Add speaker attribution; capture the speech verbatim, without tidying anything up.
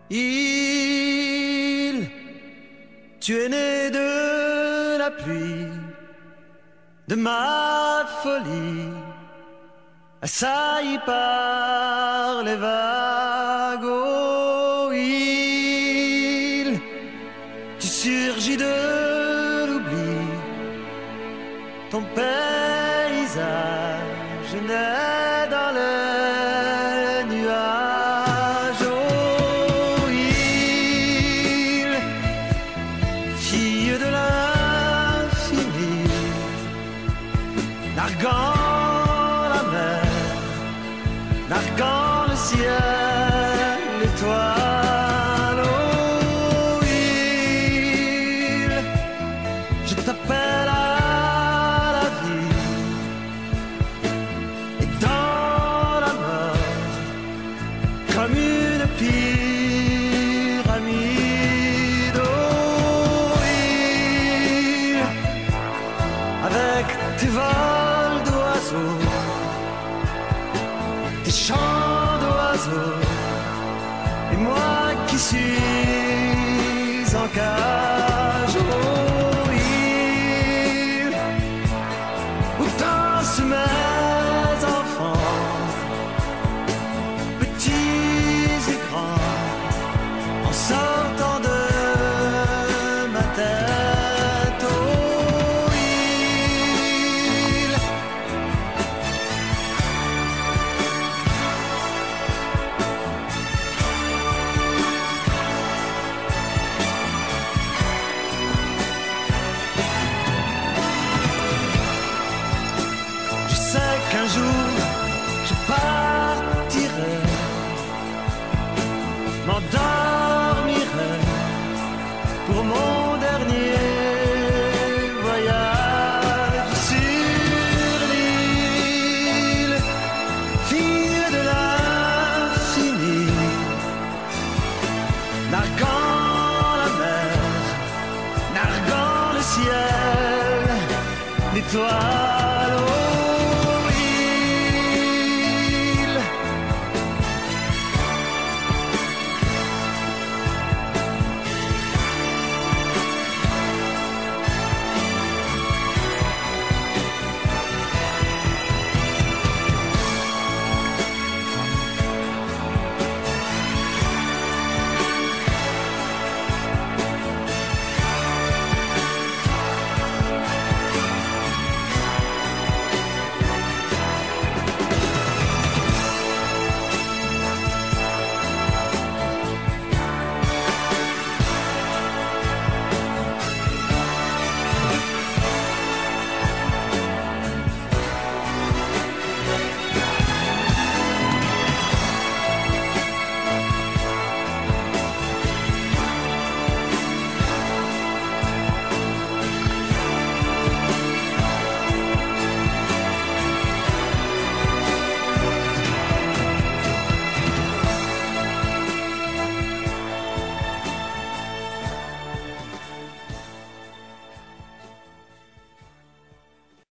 Speaker 1: île, tu es né de la pluie, de ma folie, assailli par les vagues. Oh, île, tu surgis de l'oubli, ton paysage naît dans les nuages. Oh, île, fille de l'infini, narguant la mer, narguant le ciel, l'étoile. Oh, île, je t'appelle à la vie et dans la mort, comme une pyramide. Oh, île, avec tes vols d'oiseaux, tes chants d'oiseaux, et moi qui suis en cage. Oh, île, où dansent mes enfants, petits et grands, en sortant de ma tête. Oh, île, je sais qu'un jour je partirai, m'endormirai pour mon dernier voyage sur l'île, fille de l'infini, narguant la mer, narguant le ciel, l'étoile.